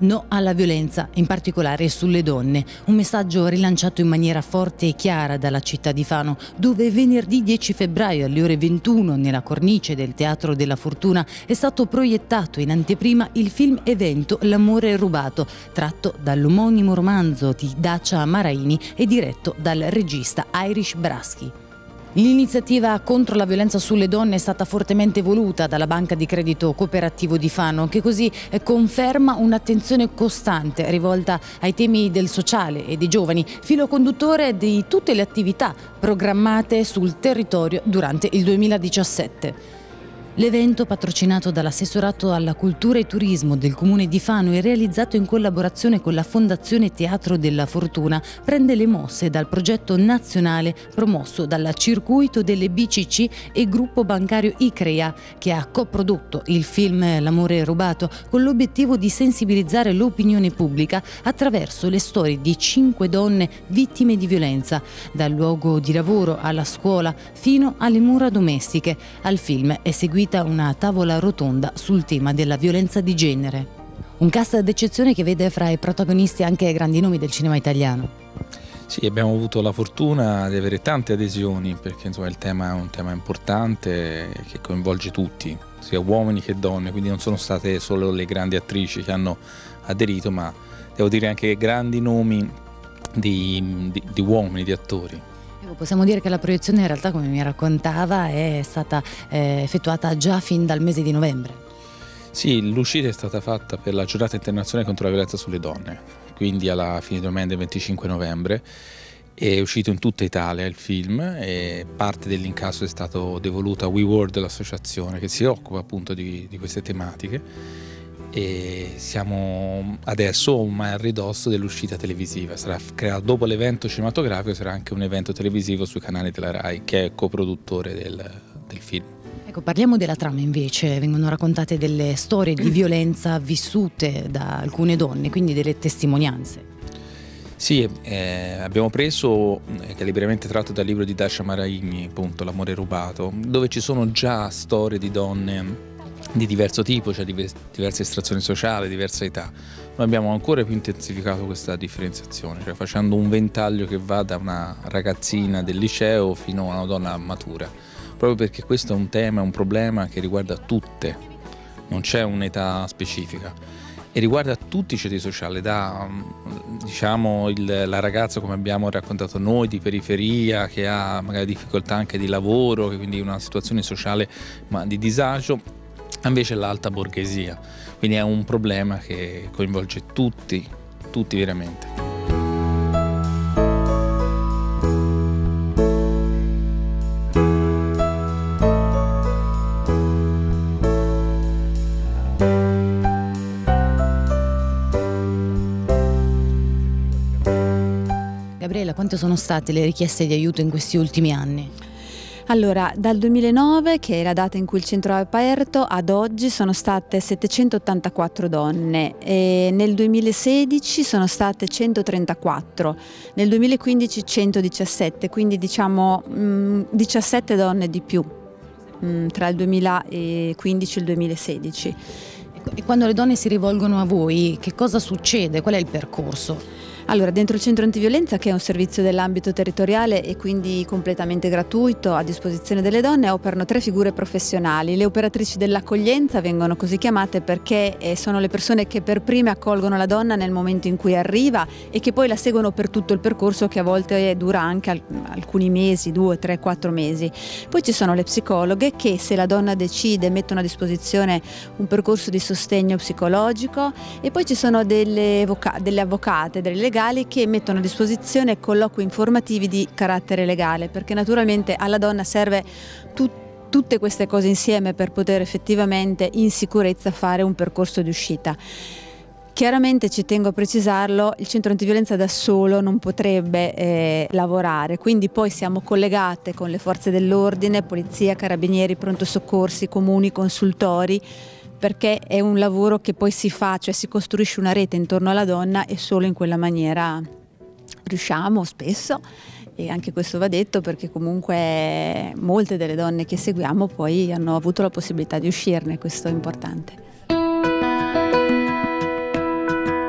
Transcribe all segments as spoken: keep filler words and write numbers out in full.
No alla violenza, in particolare sulle donne. Un messaggio rilanciato in maniera forte e chiara dalla città di Fano, dove venerdì dieci febbraio alle ore ventuno, nella cornice del Teatro della Fortuna, è stato proiettato in anteprima il film evento L'amore rubato, tratto dall'omonimo romanzo di Dacia Maraini e diretto dal regista Irish Braschi. L'iniziativa contro la violenza sulle donne è stata fortemente voluta dalla Banca di Credito Cooperativo di Fano, che così conferma un'attenzione costante rivolta ai temi del sociale e dei giovani, filo conduttore di tutte le attività programmate sul territorio durante il duemiladiciassette. L'evento, patrocinato dall'Assessorato alla Cultura e Turismo del Comune di Fano e realizzato in collaborazione con la Fondazione Teatro della Fortuna, prende le mosse dal progetto nazionale promosso dal Circuito delle B C C e Gruppo Bancario Icrea, che ha coprodotto il film L'amore rubato con l'obiettivo di sensibilizzare l'opinione pubblica attraverso le storie di cinque donne vittime di violenza, dal luogo di lavoro alla scuola fino alle mura domestiche. Al film è seguito una tavola rotonda sul tema della violenza di genere. Un cast d'eccezione che vede fra i protagonisti anche grandi nomi del cinema italiano. Sì, abbiamo avuto la fortuna di avere tante adesioni, perché insomma il tema è un tema importante che coinvolge tutti, sia uomini che donne, quindi non sono state solo le grandi attrici che hanno aderito, ma devo dire anche grandi nomi di, di, di uomini, di attori. Possiamo dire che la proiezione in realtà, come mi raccontava, è stata eh, effettuata già fin dal mese di novembre. Sì, l'uscita è stata fatta per la giornata internazionale contro la violenza sulle donne, quindi alla fine di novembre, venticinque novembre, è uscito in tutta Italia il film e parte dell'incasso è stato devoluto a WeWorld, l'associazione che si occupa appunto di, di queste tematiche. E siamo adesso ormai al ridosso dell'uscita televisiva. Sarà creato dopo l'evento cinematografico, sarà anche un evento televisivo sui canali della Rai, che è coproduttore del, del film. Ecco, parliamo della trama invece. Vengono raccontate delle storie di violenza vissute da alcune donne, quindi delle testimonianze. Sì, eh, abbiamo preso, che è liberamente tratto dal libro di Dacia Maraini, appunto L'amore rubato, dove ci sono già storie di donne di diverso tipo, cioè diverse estrazioni sociali, diversa età. Noi abbiamo ancora più intensificato questa differenziazione, cioè facendo un ventaglio che va da una ragazzina del liceo fino a una donna matura, proprio perché questo è un tema, un problema che riguarda tutte, non c'è un'età specifica e riguarda tutti i ceti sociali, da diciamo il, la ragazza, come abbiamo raccontato noi, di periferia, che ha magari difficoltà anche di lavoro, che quindi una situazione sociale ma di disagio, invece l'alta borghesia, quindi è un problema che coinvolge tutti, tutti veramente. Gabriella, quante sono state le richieste di aiuto in questi ultimi anni? Allora, dal duemilanove, che è la data in cui il centro è aperto, ad oggi sono state settecentottantaquattro donne, e nel duemilasedici sono state centotrentaquattro, nel duemilaquindici centodiciassette, quindi diciamo mh, diciassette donne di più mh, tra il duemilaquindici e il duemilasedici. E quando le donne si rivolgono a voi, che cosa succede? Qual è il percorso? Allora, dentro il centro antiviolenza, che è un servizio dell'ambito territoriale e quindi completamente gratuito a disposizione delle donne, operano tre figure professionali. Le operatrici dell'accoglienza vengono così chiamate perché sono le persone che per prime accolgono la donna nel momento in cui arriva e che poi la seguono per tutto il percorso, che a volte dura anche alcuni mesi, due, tre, quattro mesi. Poi ci sono le psicologhe che, se la donna decide, mettono a disposizione un percorso di sostegno psicologico, e poi ci sono delle, delle avvocate, delle legali, che mettono a disposizione colloqui informativi di carattere legale, perché naturalmente alla donna serve tut- tutte queste cose insieme per poter effettivamente in sicurezza fare un percorso di uscita. Chiaramente, ci tengo a precisarlo, il centro antiviolenza da solo non potrebbe eh, lavorare, quindi poi siamo collegate con le forze dell'ordine, polizia, carabinieri, pronto soccorsi, comuni, consultori, perché è un lavoro che poi si fa, cioè si costruisce una rete intorno alla donna e solo in quella maniera riusciamo spesso, e anche questo va detto perché comunque molte delle donne che seguiamo poi hanno avuto la possibilità di uscirne, questo è importante.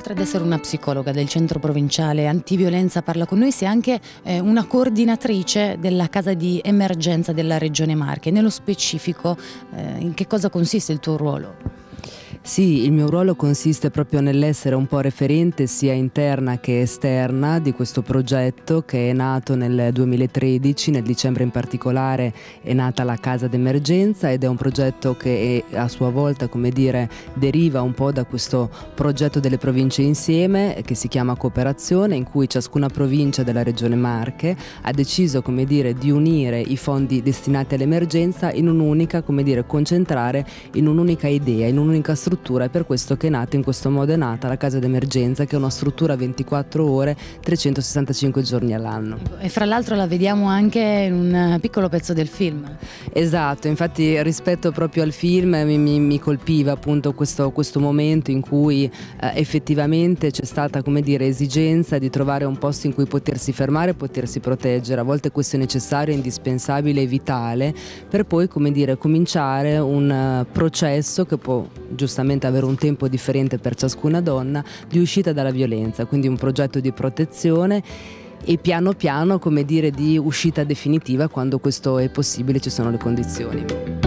Oltre ad essere una psicologa del centro provinciale antiviolenza, parla con noi, sei anche eh, una coordinatrice della casa di emergenza della Regione Marche. Nello specifico, eh, in che cosa consiste il tuo ruolo? Sì, il mio ruolo consiste proprio nell'essere un po' referente sia interna che esterna di questo progetto che è nato nel duemilatredici, nel dicembre in particolare è nata la Casa d'Emergenza, ed è un progetto che è, a sua volta, come dire, deriva un po' da questo progetto delle province insieme che si chiama Cooperazione, in cui ciascuna provincia della Regione Marche ha deciso, come dire, di unire i fondi destinati all'emergenza in un'unica, come dire, concentrare in un'unica idea, in un'unica struttura. È per questo che è nata, in questo modo è nata la Casa d'Emergenza, che è una struttura ventiquattro ore, trecentosessantacinque giorni all'anno. E fra l'altro la vediamo anche in un piccolo pezzo del film. Esatto, infatti rispetto proprio al film mi, mi, mi colpiva appunto questo, questo momento in cui eh, effettivamente c'è stata, come dire, esigenza di trovare un posto in cui potersi fermare e potersi proteggere. A volte questo è necessario, è indispensabile e vitale, per poi, come dire, cominciare un uh, processo che può giustamente avere un tempo differente per ciascuna donna di uscita dalla violenza, quindi un progetto di protezione e piano piano, come dire, di uscita definitiva quando questo è possibile, ci sono le condizioni.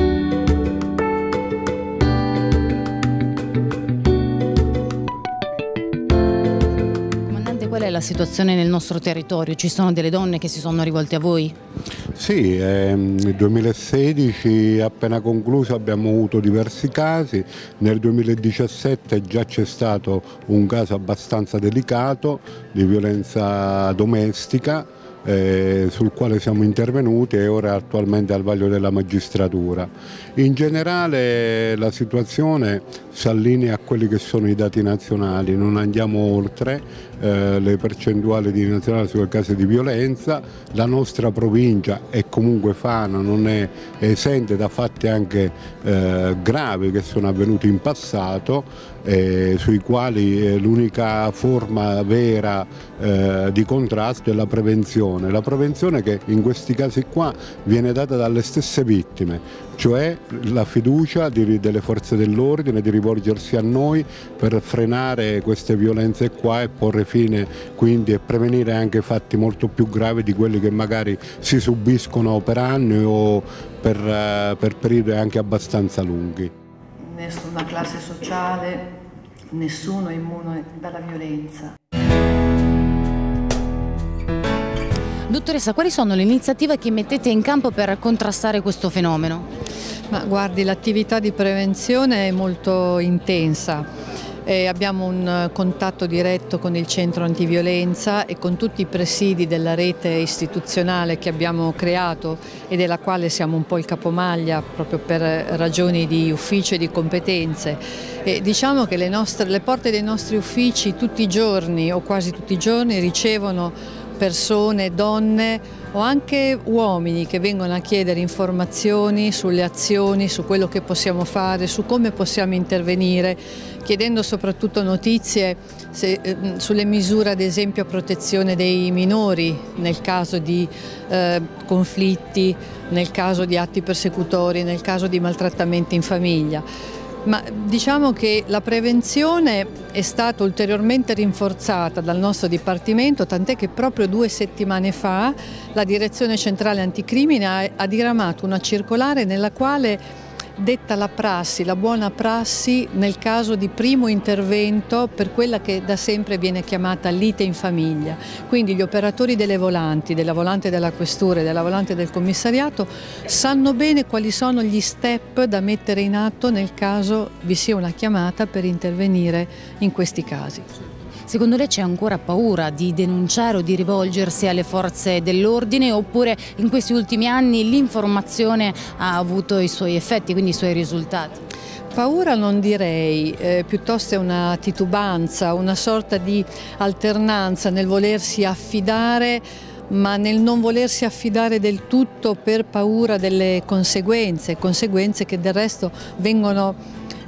Comandante, qual è la situazione nel nostro territorio? Ci sono delle donne che si sono rivolte a voi? Sì, ehm, nel duemilasedici appena concluso abbiamo avuto diversi casi, nel duemiladiciassette già c'è stato un caso abbastanza delicato di violenza domestica eh, sul quale siamo intervenuti e ora attualmente al vaglio della magistratura. In generale la situazione si allinea a quelli che sono i dati nazionali, non andiamo oltre eh, le percentuali di nazionali sulle casi di violenza. La nostra provincia e comunque Fano non è esente da fatti anche eh, gravi che sono avvenuti in passato, eh, sui quali eh, l'unica forma vera eh, di contrasto è la prevenzione. La prevenzione che in questi casi qua viene data dalle stesse vittime, cioè la fiducia di, delle forze dell'ordine di rivolgersi a noi per frenare queste violenze qua e porre fine quindi e prevenire anche fatti molto più gravi di quelli che magari si subiscono per anni o per, uh, per periodi anche abbastanza lunghi. Nessuna classe sociale, nessuno è immune dalla violenza. Dottoressa, quali sono le iniziative che mettete in campo per contrastare questo fenomeno? Ma guardi, l'attività di prevenzione è molto intensa. Eh, abbiamo un contatto diretto con il centro antiviolenza e con tutti i presidi della rete istituzionale che abbiamo creato e della quale siamo un po' il capomaglia proprio per ragioni di ufficio e di competenze. E diciamo che le, nostre, le porte dei nostri uffici tutti i giorni o quasi tutti i giorni ricevono persone, donne o anche uomini che vengono a chiedere informazioni sulle azioni, su quello che possiamo fare, su come possiamo intervenire, chiedendo soprattutto notizie se, eh, sulle misure ad esempio a protezione dei minori nel caso di eh, conflitti, nel caso di atti persecutori, nel caso di maltrattamenti in famiglia. Ma diciamo che la prevenzione è stata ulteriormente rinforzata dal nostro Dipartimento, tant'è che proprio due settimane fa la Direzione Centrale Anticrimine ha diramato una circolare nella quale detta la prassi, la buona prassi nel caso di primo intervento per quella che da sempre viene chiamata lite in famiglia. Quindi gli operatori delle volanti, della volante della questura e della volante del commissariato sanno bene quali sono gli step da mettere in atto nel caso vi sia una chiamata per intervenire in questi casi. Secondo lei c'è ancora paura di denunciare o di rivolgersi alle forze dell'ordine, oppure in questi ultimi anni l'informazione ha avuto i suoi effetti, quindi i suoi risultati? Paura non direi, eh, piuttosto è una titubanza, una sorta di alternanza nel volersi affidare, ma nel non volersi affidare del tutto per paura delle conseguenze, conseguenze che del resto vengono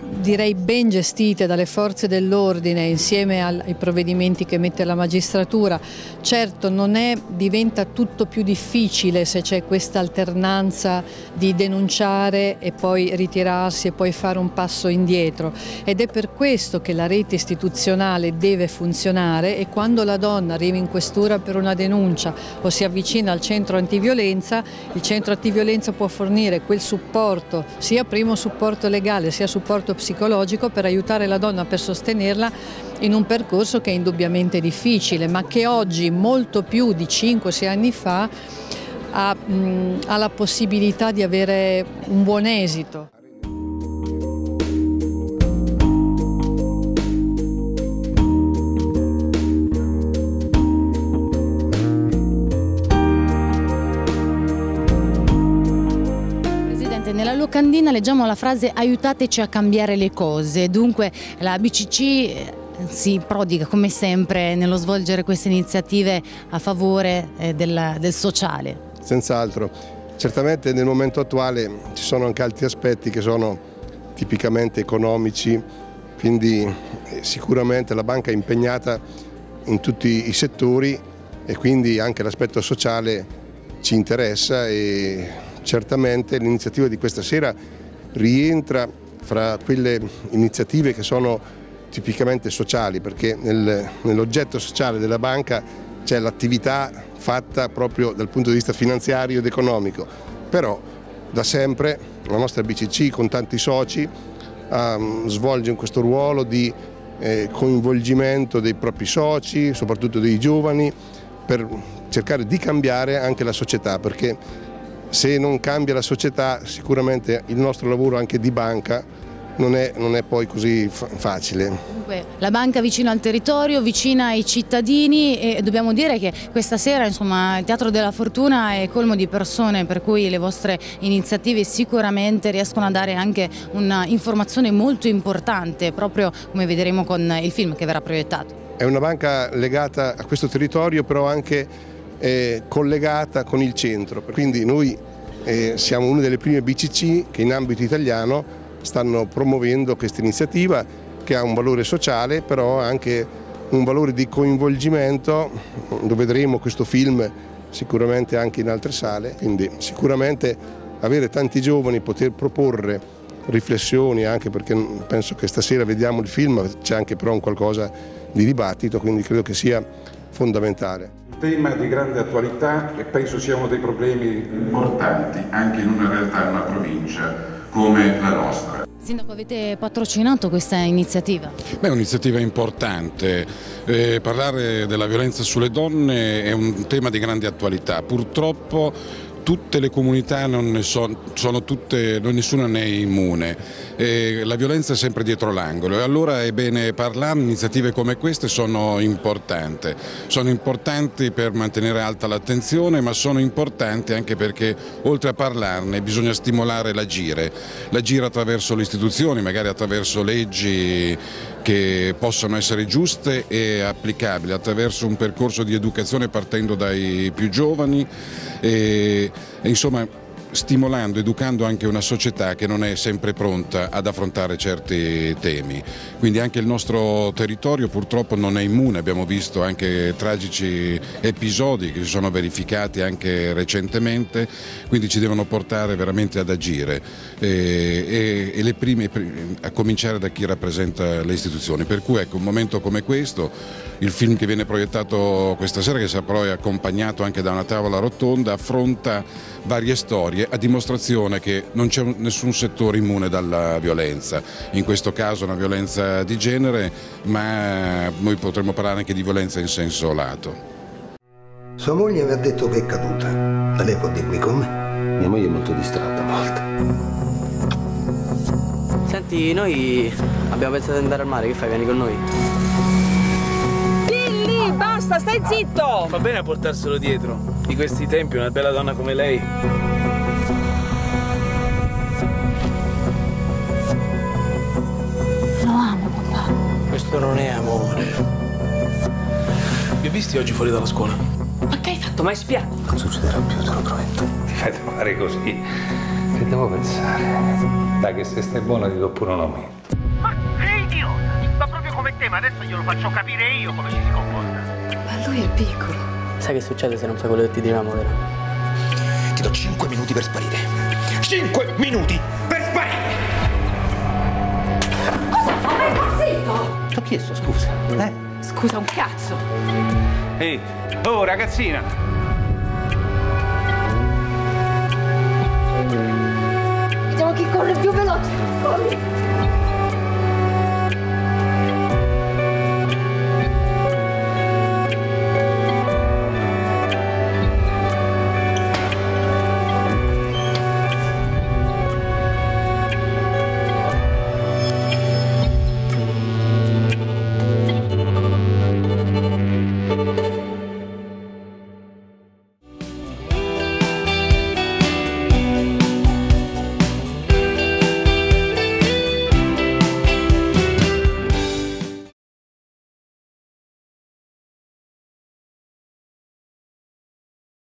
direi ben gestite dalle forze dell'ordine insieme ai provvedimenti che mette la magistratura. Certo non è, diventa tutto più difficile se c'è questa alternanza di denunciare e poi ritirarsi e poi fare un passo indietro, ed è per questo che la rete istituzionale deve funzionare, e quando la donna arriva in questura per una denuncia o si avvicina al centro antiviolenza, il centro antiviolenza può fornire quel supporto, sia primo supporto legale sia supporto psicologico, per aiutare la donna, per sostenerla in un percorso che è indubbiamente difficile, ma che oggi, molto più di cinque sei anni fa, ha, mh, ha la possibilità di avere un buon esito. Nella locandina leggiamo la frase "aiutateci a cambiare le cose", dunque la B C C si prodiga come sempre nello svolgere queste iniziative a favore del, del sociale. Senz'altro, certamente nel momento attuale ci sono anche altri aspetti che sono tipicamente economici, quindi sicuramente la banca è impegnata in tutti i settori e quindi anche l'aspetto sociale ci interessa, e certamente l'iniziativa di questa sera rientra fra quelle iniziative che sono tipicamente sociali, perché nel, nell'oggetto sociale della banca c'è l'attività fatta proprio dal punto di vista finanziario ed economico, però da sempre la nostra B C C con tanti soci um, svolge questo ruolo di eh, coinvolgimento dei propri soci, soprattutto dei giovani, per cercare di cambiare anche la società, perché se non cambia la società sicuramente il nostro lavoro anche di banca non è, non è poi così facile. Dunque, la banca vicino al territorio, vicina ai cittadini, e dobbiamo dire che questa sera insomma, il Teatro della Fortuna è colmo di persone, per cui le vostre iniziative sicuramente riescono a dare anche un'informazione molto importante, proprio come vedremo con il film che verrà proiettato. È una banca legata a questo territorio, però anche eh, collegata con il centro, quindi noi eh, siamo una delle prime B C C che in ambito italiano stanno promuovendo questa iniziativa, che ha un valore sociale, però anche un valore di coinvolgimento. Lo vedremo questo film sicuramente anche in altre sale, quindi sicuramente avere tanti giovani, poter proporre riflessioni, anche perché penso che stasera vediamo il film, c'è anche però un qualcosa di dibattito, quindi credo che sia fondamentale. Un tema di grande attualità e penso sia uno dei problemi importanti anche in una realtà, in una provincia come la nostra. Sindaco, avete patrocinato questa iniziativa? Beh, è un'iniziativa importante. Eh, parlare della violenza sulle donne è un tema di grande attualità. Purtroppo tutte le comunità non ne sono, sono tutte, non nessuna ne è immune. Eh, la violenza è sempre dietro l'angolo, e allora è bene parlare. Iniziative come queste sono importanti, sono importanti per mantenere alta l'attenzione, ma sono importanti anche perché oltre a parlarne bisogna stimolare l'agire, l'agire attraverso le istituzioni, magari attraverso leggi che possono essere giuste e applicabili, attraverso un percorso di educazione partendo dai più giovani e, e insomma stimolando, educando anche una società che non è sempre pronta ad affrontare certi temi. Quindi anche il nostro territorio purtroppo non è immune, abbiamo visto anche tragici episodi che si sono verificati anche recentemente, quindi ci devono portare veramente ad agire e, e, e le prime, a cominciare da chi rappresenta le istituzioni. Per cui ecco, un momento come questo, il film che viene proiettato questa sera, che sarà poi accompagnato anche da una tavola rotonda, affronta varie storie a dimostrazione che non c'è nessun settore immune dalla violenza, in questo caso una violenza di genere, ma noi potremmo parlare anche di violenza in senso lato. Sua moglie mi ha detto che è caduta, ma lei può dirmi come? Mia moglie è molto distratta a volte. Senti, noi abbiamo pensato di andare al mare, che fai? Vieni con noi? Lì, basta, stai zitto! Fa bene a portarselo dietro. Di questi tempi una bella donna come lei. Lo amo, papà. Questo non è amore. Vi ho visti oggi fuori dalla scuola? Ma che hai fatto? Mai spiato? Non succederà più, te lo prometto. Ti fai trovare così. Che devo pensare? Dai, che se stai buona ti do pure un aumento. Ma è idiota! Ma proprio come te, ma adesso glielo faccio capire io come ci si comporta. Ma lui è piccolo. Sai che succede se non fai quello che ti diciamo, vero? Ti do cinque minuti per sparire. cinque minuti per sparire! Cosa fa? Ma è impazzito! Ti ho chiesto scusa, eh? Scusa un cazzo! Ehi, oh ragazzina! Vediamo chi corre più veloce! Corri!